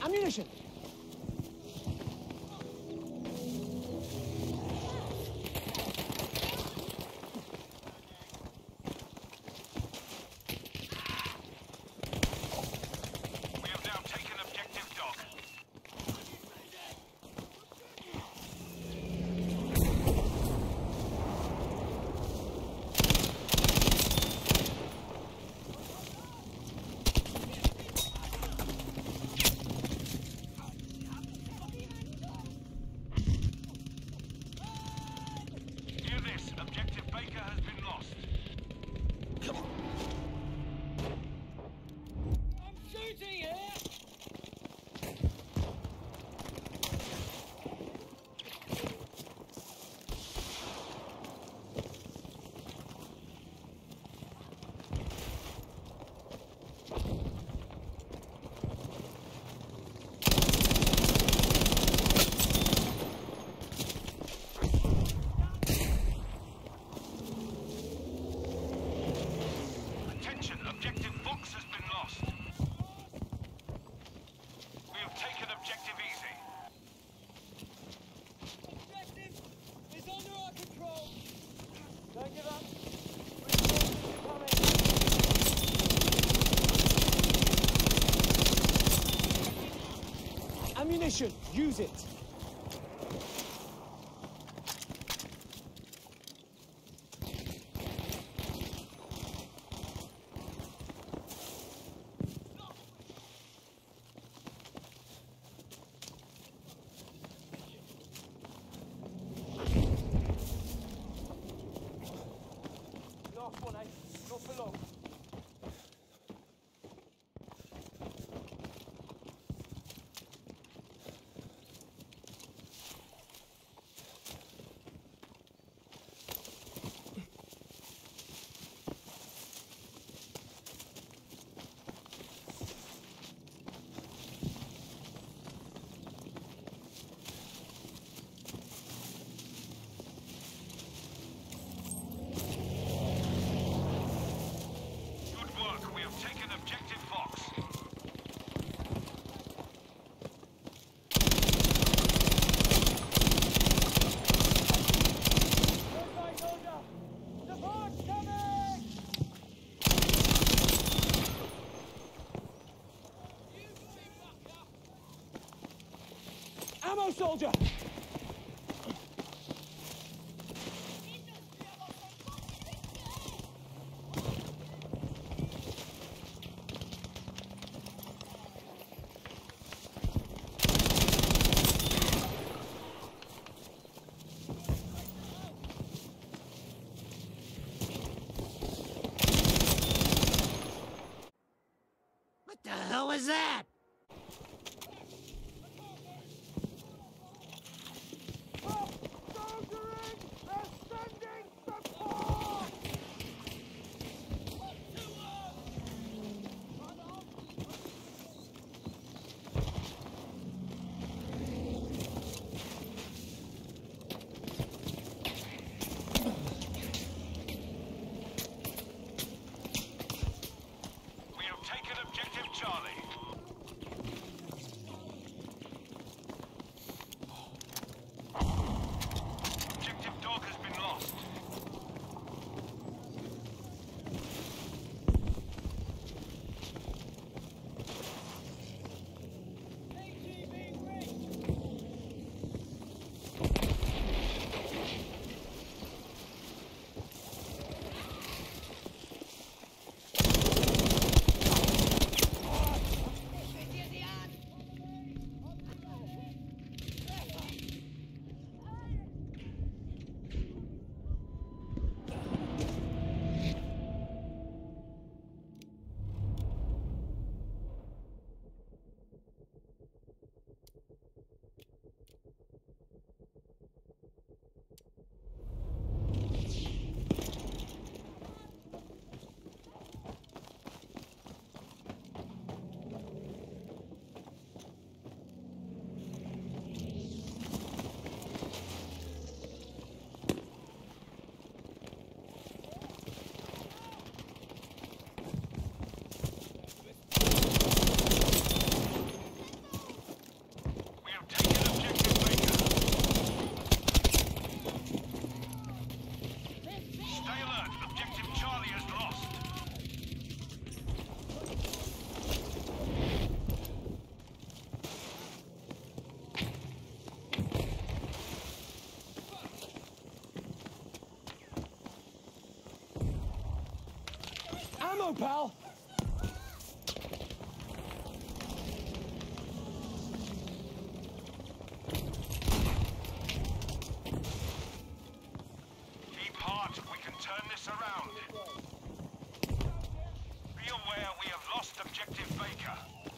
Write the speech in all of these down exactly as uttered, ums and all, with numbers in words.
Ammunition! We have now taken objective dog. Hear this, objective Baker has been lost. I'm shooting here! Attention, objective Fox has been lost. We have taken objective easy. Objective is under our control! Don't give up! Ammunition! Use it! Last one, eh? Not for long. Good work, we have taken objective Fox. Goodbye, soldier! Support's coming! Ammo, soldier! What the hell was that? Soldiering! Ascending support! We have taken objective Charlie. ammo, pal! Keep heart, we can turn this around. Be aware we have lost objective Baker.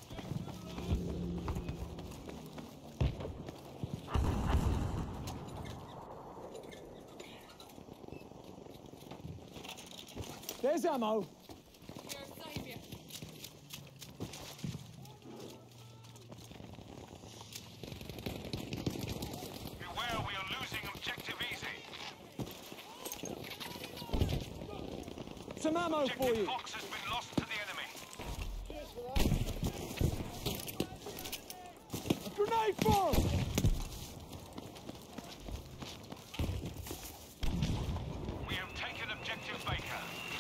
There's ammo. Beware, we are losing objective easy. Some ammo for Objective you. Fox has been lost to the enemy. A grenade for 'em! We have taken objective Baker.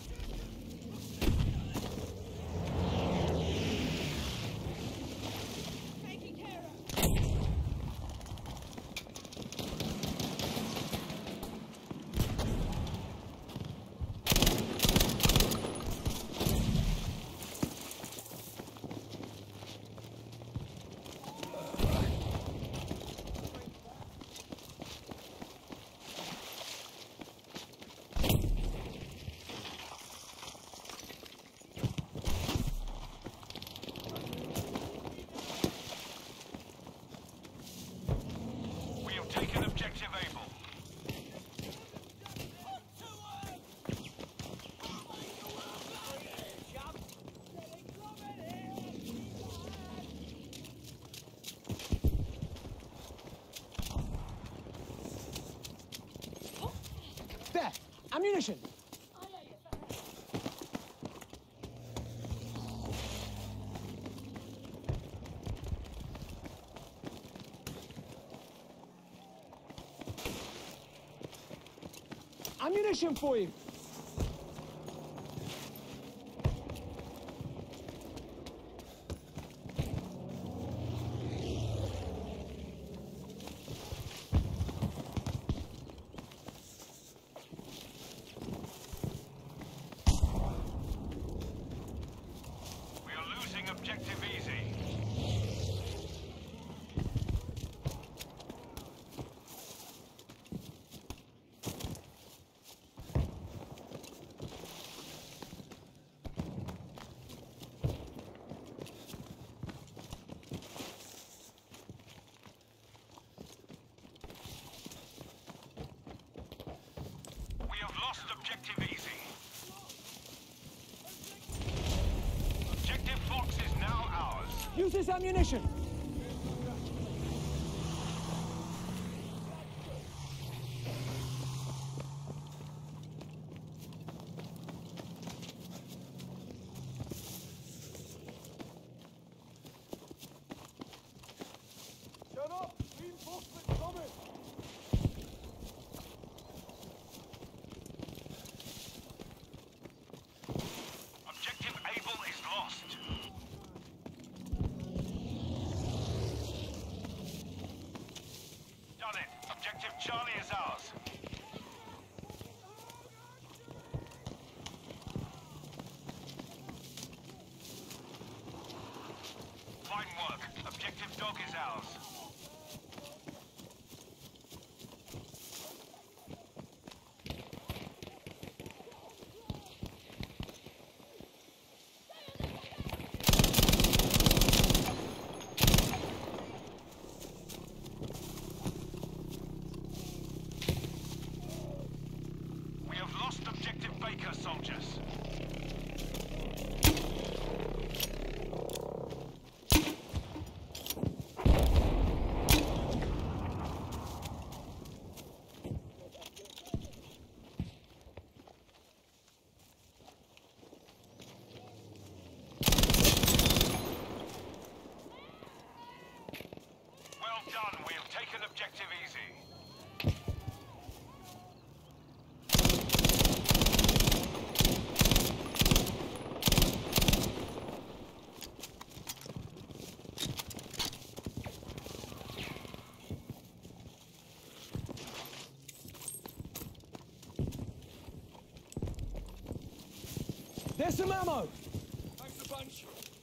Taken objective Able. There! Ammunition! Ammunition for you! We are losing objective easy. We have lost objective easy. Objective Fox is now ours. Use this ammunition! Shut up! Reinforcements coming! Objective Able is lost. Done it. Objective Charlie is ours. Fine work. Objective Dog is ours. We have lost objective Baker, soldiers. Well done, we have taken objective easy. Get some ammo! Thanks a bunch.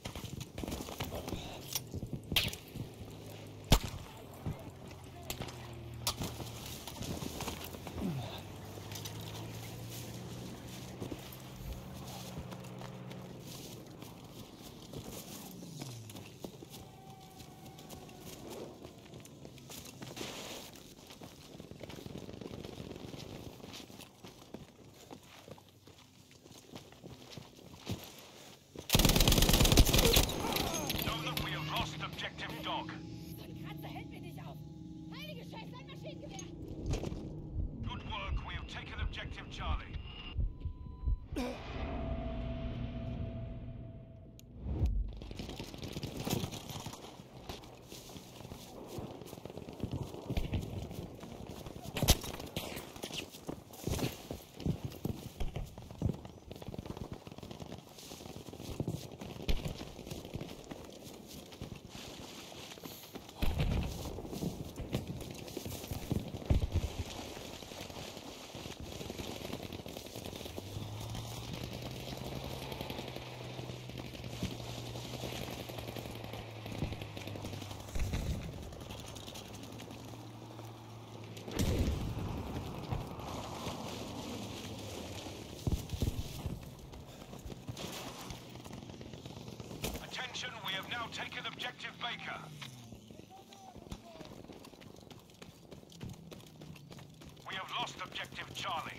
We have now taken objective Baker. We have lost objective Charlie.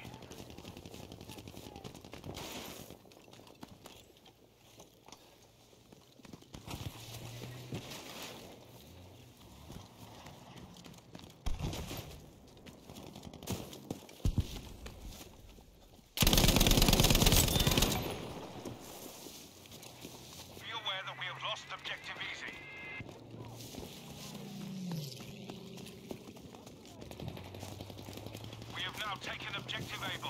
Lost objective easy. We have now taken objective Able.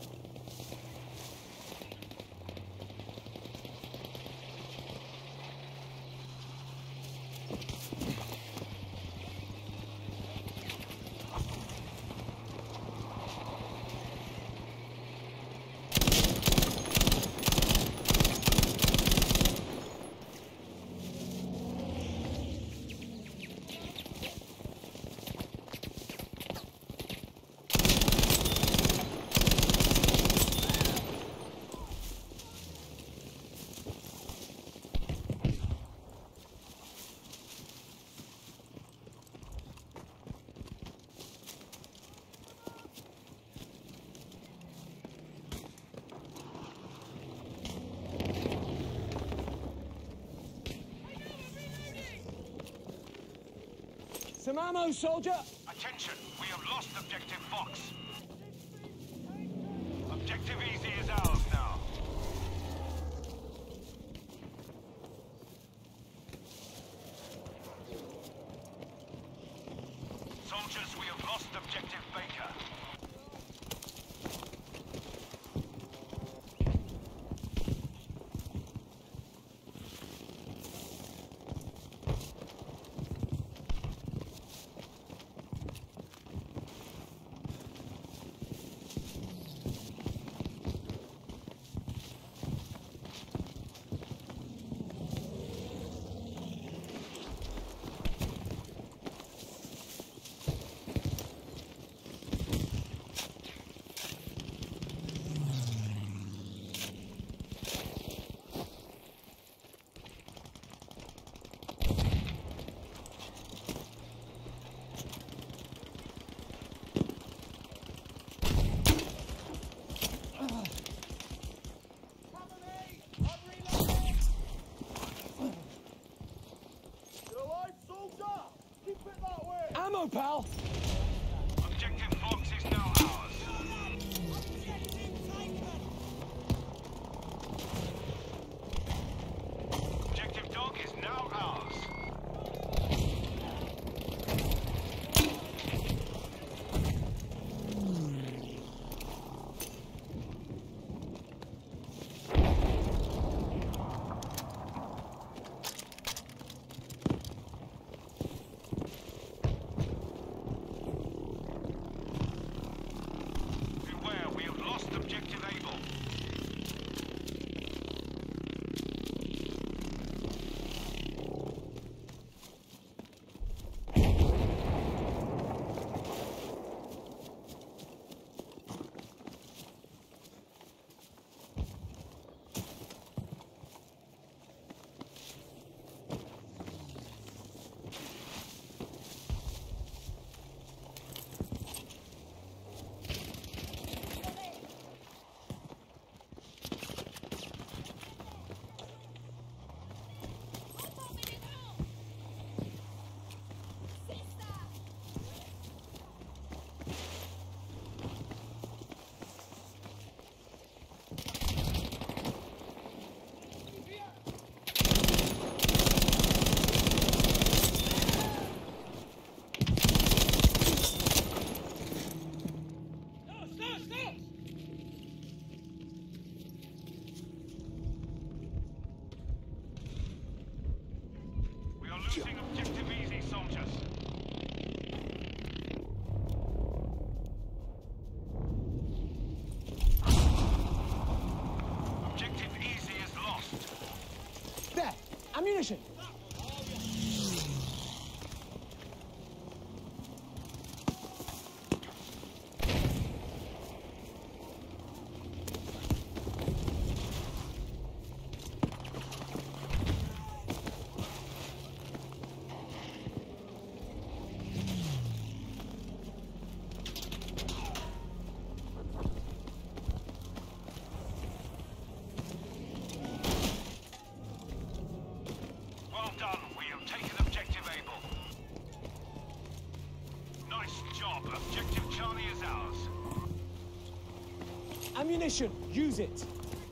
Some ammo, soldier! Attention, we have lost objective Fox. Objective Easy is ours now. Soldiers, we have lost objective Baker. Ammo, pal! Objective Fox is now ours. Objective Dog is now ours. Losing objective easy, soldiers. Objective easy is lost. There! Ammunition! Well done. We have taken objective Able. Nice job. Objective Charlie is ours. Ammunition! Use it!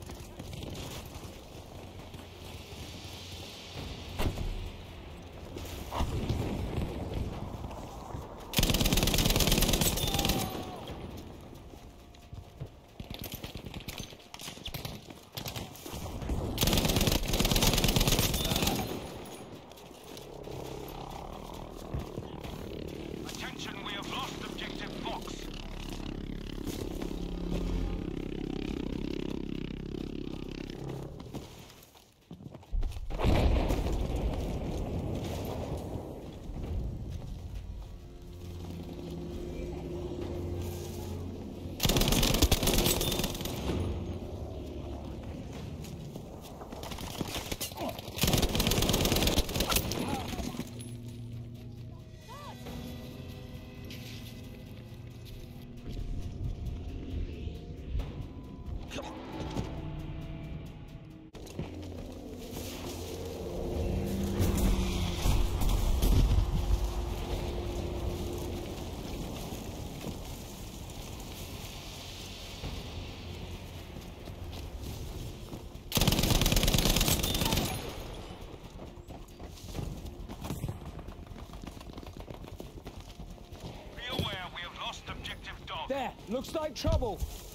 Attention, we have lost objective Fox. Be aware, we have lost objective Dog. There! Looks like trouble!